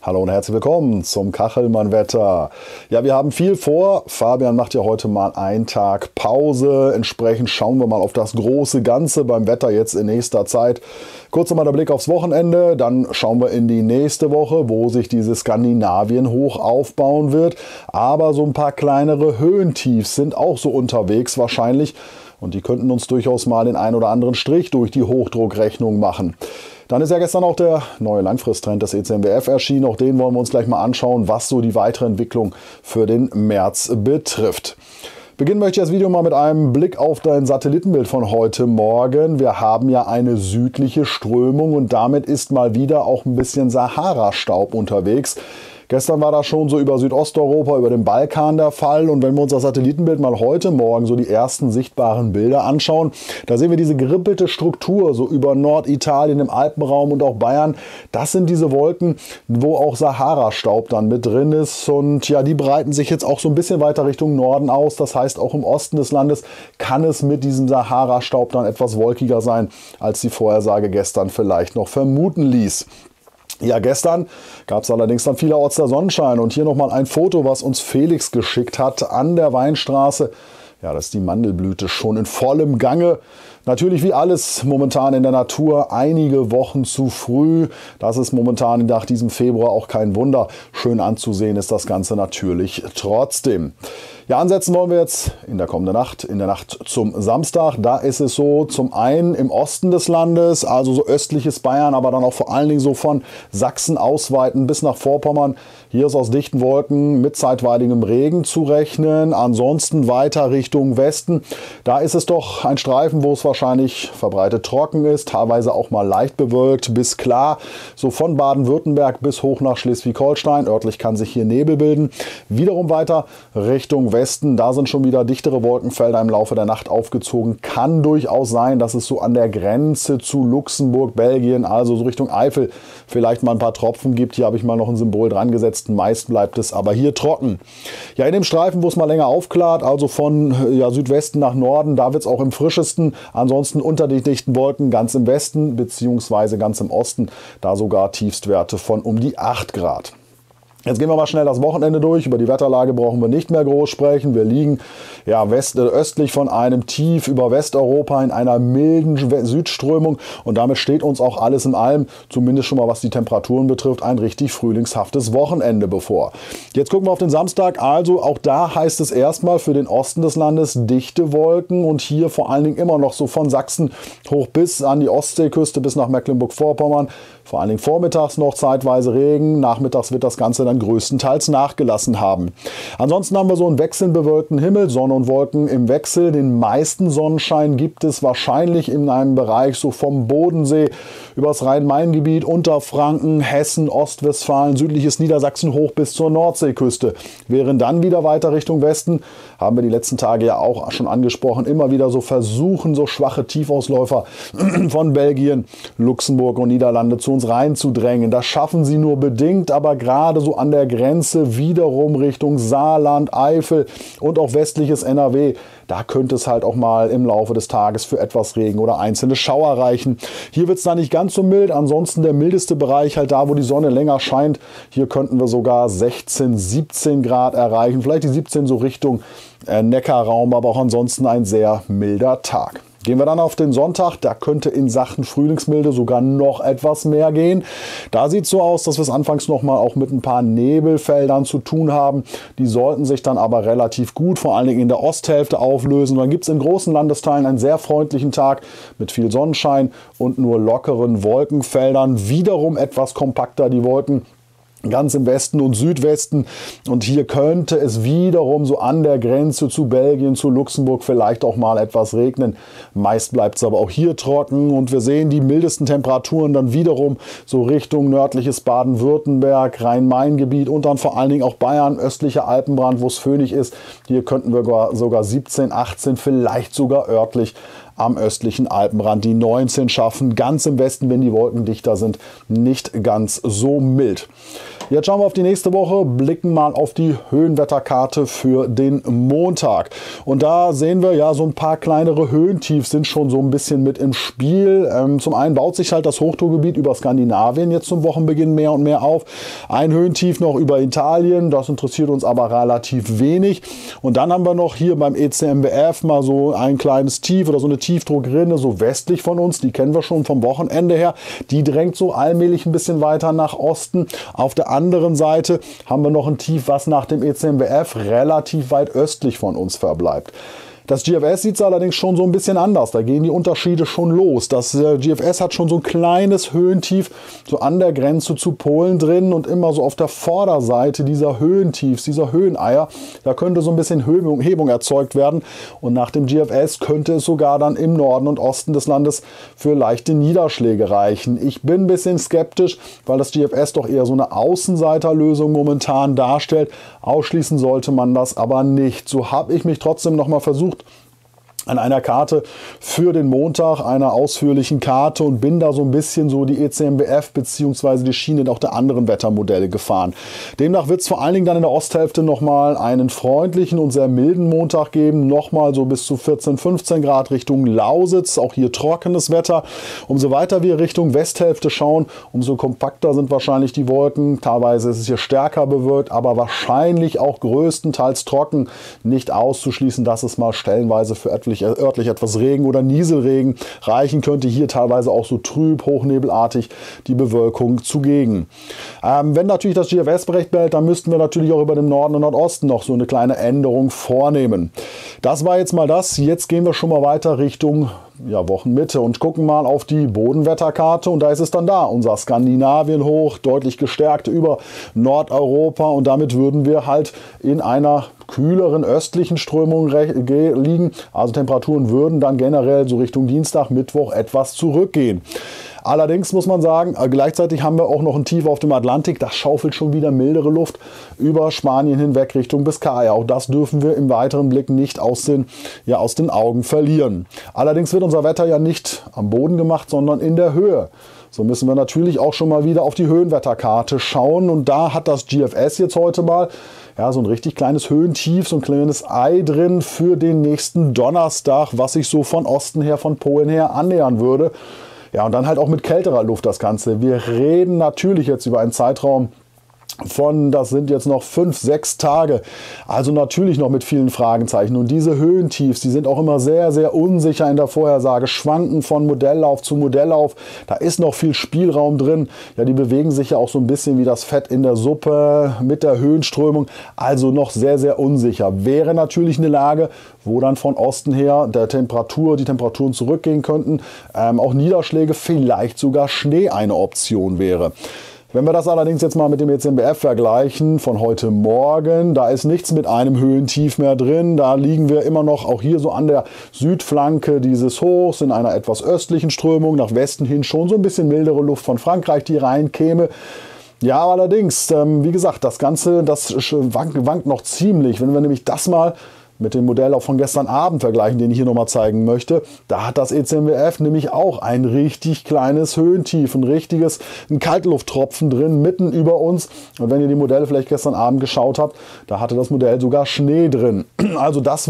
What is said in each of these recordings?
Hallo und herzlich willkommen zum Kachelmann-Wetter. Ja, wir haben viel vor. Fabian macht ja heute mal einen Tag Pause. Entsprechend schauen wir mal auf das große Ganze beim Wetter jetzt in nächster Zeit. Kurz nochmal der Blick aufs Wochenende. Dann schauen wir in die nächste Woche, wo sich dieses Skandinavien-Hoch aufbauen wird. Aber so ein paar kleinere Höhentiefs sind auch so unterwegs wahrscheinlich. Und die könnten uns durchaus mal den einen oder anderen Strich durch die Hochdruckrechnung machen. Dann ist ja gestern auch der neue Langfristtrend des ECMWF erschienen. Auch den wollen wir uns gleich mal anschauen, was so die weitere Entwicklung für den März betrifft. Beginnen möchte ich das Video mal mit einem Blick auf dein Satellitenbild von heute Morgen. Wir haben ja eine südliche Strömung und damit ist mal wieder auch ein bisschen Sahara-Staub unterwegs. Gestern war das schon so über Südosteuropa, über den Balkan der Fall. Und wenn wir uns das Satellitenbild mal heute Morgen so die ersten sichtbaren Bilder anschauen, da sehen wir diese gerippelte Struktur so über Norditalien, im Alpenraum und auch Bayern. Das sind diese Wolken, wo auch Sahara-Staub dann mit drin ist. Und ja, die breiten sich jetzt auch so ein bisschen weiter Richtung Norden aus. Das heißt, auch im Osten des Landes kann es mit diesem Sahara-Staub dann etwas wolkiger sein, als die Vorhersage gestern vielleicht noch vermuten ließ. Ja, gestern gab es allerdings dann vielerorts der Sonnenschein und hier nochmal ein Foto, was uns Felix geschickt hat an der Weinstraße. Ja, das ist die Mandelblüte schon in vollem Gange. Natürlich wie alles momentan in der Natur einige Wochen zu früh. Das ist momentan nach diesem Februar auch kein Wunder. Schön anzusehen ist das Ganze natürlich trotzdem. Ja, ansetzen wollen wir jetzt in der kommenden Nacht, in der Nacht zum Samstag. Da ist es so, zum einen im Osten des Landes, also so östliches Bayern, aber dann auch vor allen Dingen so von Sachsen ausweiten bis nach Vorpommern. Hier ist aus dichten Wolken mit zeitweiligem Regen zu rechnen. Ansonsten weiter Richtung Westen. Da ist es doch ein Streifen, wo es wahrscheinlich verbreitet trocken ist, teilweise auch mal leicht bewölkt bis klar. So von Baden-Württemberg bis hoch nach Schleswig-Holstein. Örtlich kann sich hier Nebel bilden. Wiederum weiter Richtung Westen, da sind schon wieder dichtere Wolkenfelder im Laufe der Nacht aufgezogen. Kann durchaus sein, dass es so an der Grenze zu Luxemburg, Belgien, also so Richtung Eifel, vielleicht mal ein paar Tropfen gibt. Hier habe ich mal noch ein Symbol dran gesetzt. Meist bleibt es aber hier trocken. Ja, in dem Streifen, wo es mal länger aufklart, also von Südwesten nach Norden, da wird es auch im frischesten. Ansonsten unter die dichten Wolken ganz im Westen bzw. ganz im Osten, da sogar Tiefstwerte von um die 8 Grad. Jetzt gehen wir mal schnell das Wochenende durch. Über die Wetterlage brauchen wir nicht mehr groß sprechen. Wir liegen ja östlich von einem Tief über Westeuropa in einer milden Südströmung. Und damit steht uns auch alles in allem, zumindest schon mal was die Temperaturen betrifft, ein richtig frühlingshaftes Wochenende bevor. Jetzt gucken wir auf den Samstag. Also auch da heißt es erstmal für den Osten des Landes dichte Wolken. Und hier vor allen Dingen immer noch so von Sachsen hoch bis an die Ostseeküste, bis nach Mecklenburg-Vorpommern. Vor allen Dingen vormittags noch zeitweise Regen. Nachmittags wird das Ganze dann größtenteils nachgelassen haben. Ansonsten haben wir so einen wechselnd bewölkten Himmel, Sonne und Wolken im Wechsel. Den meisten Sonnenschein gibt es wahrscheinlich in einem Bereich so vom Bodensee übers Rhein-Main-Gebiet, Unterfranken, Hessen, Ostwestfalen, südliches Niedersachsen hoch bis zur Nordseeküste. Während dann wieder weiter Richtung Westen, haben wir die letzten Tage ja auch schon angesprochen, immer wieder so versuchen, so schwache Tiefausläufer von Belgien, Luxemburg und Niederlande zu uns reinzudrängen. Das schaffen sie nur bedingt, aber gerade so an der Grenze wiederum Richtung Saarland, Eifel und auch westliches NRW. Da könnte es halt auch mal im Laufe des Tages für etwas Regen oder einzelne Schauer reichen. Hier wird es dann nicht ganz so mild. Ansonsten der mildeste Bereich halt da, wo die Sonne länger scheint. Hier könnten wir sogar 16, 17 Grad erreichen. Vielleicht die 17 so Richtung Neckarraum, aber auch ansonsten ein sehr milder Tag. Gehen wir dann auf den Sonntag, da könnte in Sachen Frühlingsmilde sogar noch etwas mehr gehen. Da sieht es so aus, dass wir es anfangs nochmal auch mit ein paar Nebelfeldern zu tun haben. Die sollten sich dann aber relativ gut, vor allen Dingen in der Osthälfte auflösen. Dann gibt es in großen Landesteilen einen sehr freundlichen Tag mit viel Sonnenschein und nur lockeren Wolkenfeldern. Wiederum etwas kompakter die Wolken. Ganz im Westen und Südwesten, und hier könnte es wiederum so an der Grenze zu Belgien, zu Luxemburg vielleicht auch mal etwas regnen. Meist bleibt es aber auch hier trocken und wir sehen die mildesten Temperaturen dann wiederum so Richtung nördliches Baden-Württemberg, Rhein-Main-Gebiet und dann vor allen Dingen auch Bayern, östlicher Alpenrand, wo es föhnig ist. Hier könnten wir sogar 17, 18, vielleicht sogar örtlich am östlichen Alpenrand die 19 schaffen. Ganz im Westen, wenn die Wolken dichter sind, nicht ganz so mild. Jetzt schauen wir auf die nächste Woche, blicken mal auf die Höhenwetterkarte für den Montag. Und da sehen wir ja, so ein paar kleinere Höhentiefs sind schon so ein bisschen mit im Spiel. Zum einen baut sich halt das Hochdruckgebiet über Skandinavien jetzt zum Wochenbeginn mehr und mehr auf. Ein Höhentief noch über Italien, das interessiert uns aber relativ wenig. Und dann haben wir noch hier beim ECMWF mal so ein kleines Tief oder so eine Tiefdruckrinne, so westlich von uns. Die kennen wir schon vom Wochenende her. Die drängt so allmählich ein bisschen weiter nach Osten. Auf der anderen Seite haben wir noch ein Tief, was nach dem ECMWF relativ weit östlich von uns verbleibt. Das GFS sieht es allerdings schon so ein bisschen anders. Da gehen die Unterschiede schon los. Das GFS hat schon so ein kleines Höhentief so an der Grenze zu Polen drin und immer so auf der Vorderseite dieser Höhentiefs, dieser Höheneier, da könnte so ein bisschen Hebung erzeugt werden. Und nach dem GFS könnte es sogar dann im Norden und Osten des Landes für leichte Niederschläge reichen. Ich bin ein bisschen skeptisch, weil das GFS doch eher so eine Außenseiterlösung momentan darstellt. Ausschließen sollte man das aber nicht. So habe ich mich trotzdem noch mal versucht, an einer Karte für den Montag, einer ausführlichen Karte, und bin da so ein bisschen so die ECMWF bzw. die Schiene auch der anderen Wettermodelle gefahren. Demnach wird es vor allen Dingen dann in der Osthälfte nochmal einen freundlichen und sehr milden Montag geben, nochmal so bis zu 14, 15 Grad Richtung Lausitz, auch hier trockenes Wetter. Umso weiter wir Richtung Westhälfte schauen, umso kompakter sind wahrscheinlich die Wolken. Teilweise ist es hier stärker bewölkt, aber wahrscheinlich auch größtenteils trocken. Nicht auszuschließen, dass es mal stellenweise für örtlich etwas Regen oder Nieselregen reichen könnte. Hier teilweise auch so trüb, hochnebelartig die Bewölkung zugegen. Wenn natürlich das GFS recht behält, dann müssten wir natürlich auch über den Norden und Nordosten noch so eine kleine Änderung vornehmen. Das war jetzt mal das. Jetzt gehen wir schon mal weiter Richtung Wochenmitte und gucken mal auf die Bodenwetterkarte, und da ist es dann da, unser Skandinavien hoch, deutlich gestärkt über Nordeuropa, und damit würden wir halt in einer kühleren östlichen Strömung liegen. Also Temperaturen würden dann generell so Richtung Dienstag, Mittwoch etwas zurückgehen. Allerdings muss man sagen, gleichzeitig haben wir auch noch ein Tief auf dem Atlantik. Das schaufelt schon wieder mildere Luft über Spanien hinweg Richtung Biskaya. Auch das dürfen wir im weiteren Blick nicht aus den Augen verlieren. Allerdings wird unser Wetter ja nicht am Boden gemacht, sondern in der Höhe. So müssen wir natürlich auch schon mal wieder auf die Höhenwetterkarte schauen. Und da hat das GFS jetzt heute mal so ein richtig kleines Höhentief, so ein kleines Ei drin für den nächsten Donnerstag, was sich so von Osten her, von Polen her annähern würde. Ja, und dann halt auch mit kälterer Luft das Ganze. Wir reden natürlich jetzt über einen Zeitraum von, das sind jetzt noch 5, 6 Tage, also natürlich noch mit vielen Fragezeichen. Und diese Höhentiefs, die sind auch immer sehr, sehr unsicher in der Vorhersage, schwanken von Modelllauf zu Modelllauf. Da ist noch viel Spielraum drin. Ja, die bewegen sich ja auch so ein bisschen wie das Fett in der Suppe mit der Höhenströmung. Also noch sehr, sehr unsicher. Wäre natürlich eine Lage, wo dann von Osten her die Temperaturen zurückgehen könnten. Auch Niederschläge, vielleicht sogar Schnee eine Option wäre. Wenn wir das allerdings jetzt mal mit dem ECMWF vergleichen von heute Morgen, da ist nichts mit einem Höhentief mehr drin. Da liegen wir immer noch auch hier so an der Südflanke dieses Hochs in einer etwas östlichen Strömung, nach Westen hin schon so ein bisschen mildere Luft von Frankreich, die reinkäme. Ja, allerdings, wie gesagt, das Ganze, das wankt noch ziemlich. Wenn wir nämlich das mal mit dem Modell auch von gestern Abend vergleichen, den ich hier nochmal zeigen möchte, da hat das ECMWF nämlich auch ein richtig kleines Höhentief, ein Kaltlufttropfen drin, mitten über uns. Und wenn ihr die Modelle vielleicht gestern Abend geschaut habt, da hatte das Modell sogar Schnee drin. Also das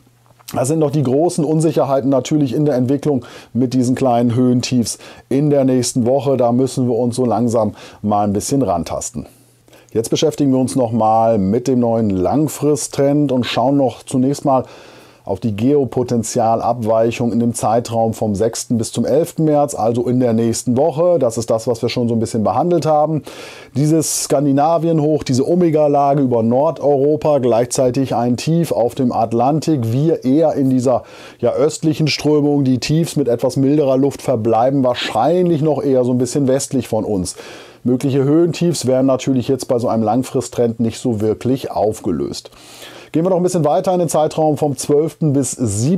sind noch die großen Unsicherheiten natürlich in der Entwicklung mit diesen kleinen Höhentiefs in der nächsten Woche. Da müssen wir uns so langsam mal ein bisschen rantasten. Jetzt beschäftigen wir uns nochmal mit dem neuen Langfristtrend und schauen noch zunächst mal auf die Geopotenzialabweichung in dem Zeitraum vom 6. bis zum 11. März, also in der nächsten Woche. Das ist das, was wir schon so ein bisschen behandelt haben. Dieses Skandinavien-Hoch, diese Omega-Lage über Nordeuropa, gleichzeitig ein Tief auf dem Atlantik. Wir eher in dieser östlichen Strömung. Die Tiefs mit etwas milderer Luft verbleiben wahrscheinlich noch eher so ein bisschen westlich von uns. Mögliche Höhentiefs werden natürlich jetzt bei so einem Langfristtrend nicht so wirklich aufgelöst. Gehen wir noch ein bisschen weiter in den Zeitraum vom 12. bis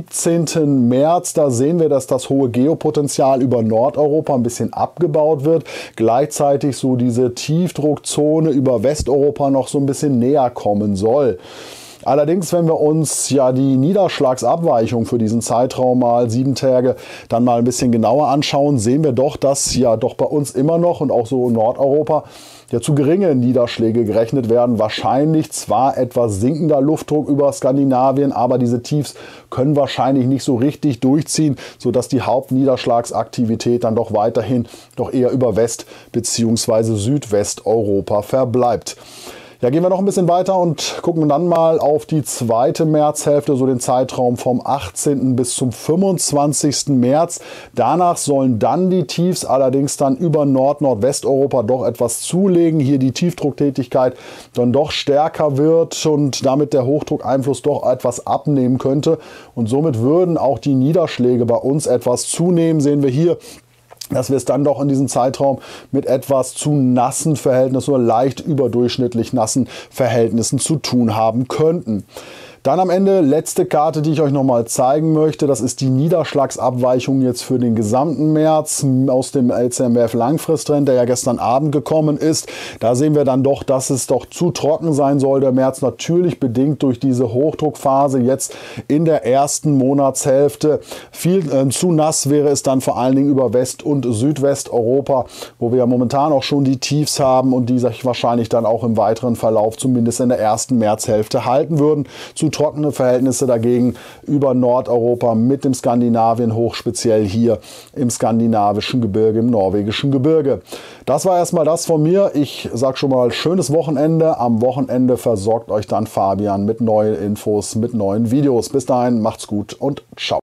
17. März. Da sehen wir, dass das hohe Geopotenzial über Nordeuropa ein bisschen abgebaut wird. Gleichzeitig so diese Tiefdruckzone über Westeuropa noch so ein bisschen näher kommen soll. Allerdings, wenn wir uns die Niederschlagsabweichung für diesen Zeitraum mal 7 Tage dann mal ein bisschen genauer anschauen, sehen wir doch, dass doch bei uns immer noch und auch so in Nordeuropa zu geringe Niederschläge gerechnet werden. Wahrscheinlich zwar etwas sinkender Luftdruck über Skandinavien, aber diese Tiefs können wahrscheinlich nicht so richtig durchziehen, sodass die Hauptniederschlagsaktivität dann doch weiterhin doch eher über West- bzw. Südwesteuropa verbleibt. Ja, gehen wir noch ein bisschen weiter und gucken dann mal auf die zweite Märzhälfte, so den Zeitraum vom 18. bis zum 25. März. Danach sollen dann die Tiefs allerdings dann über Nordwesteuropa doch etwas zulegen. Hier die Tiefdrucktätigkeit dann doch stärker wird und damit der Hochdruckeinfluss doch etwas abnehmen könnte. Und somit würden auch die Niederschläge bei uns etwas zunehmen, sehen wir hier, dass wir es dann doch in diesem Zeitraum mit etwas zu nassen Verhältnissen oder leicht überdurchschnittlich nassen Verhältnissen zu tun haben könnten. Dann am Ende letzte Karte, die ich euch nochmal zeigen möchte. Das ist die Niederschlagsabweichung jetzt für den gesamten März aus dem LCMWF Langfristtrend, der ja gestern Abend gekommen ist. Da sehen wir dann doch, dass es doch zu trocken sein soll, der März, natürlich bedingt durch diese Hochdruckphase jetzt in der ersten Monatshälfte. Zu nass wäre es dann vor allen Dingen über West- und Südwesteuropa, wo wir ja momentan auch schon die Tiefs haben und die sich wahrscheinlich dann auch im weiteren Verlauf zumindest in der ersten Märzhälfte halten würden. Zu trockene Verhältnisse dagegen über Nordeuropa mit dem Skandinavien hoch, speziell hier im skandinavischen Gebirge, im norwegischen Gebirge. Das war erstmal das von mir. Ich sage schon mal schönes Wochenende. Am Wochenende versorgt euch dann Fabian mit neuen Infos, mit neuen Videos. Bis dahin, macht's gut und ciao.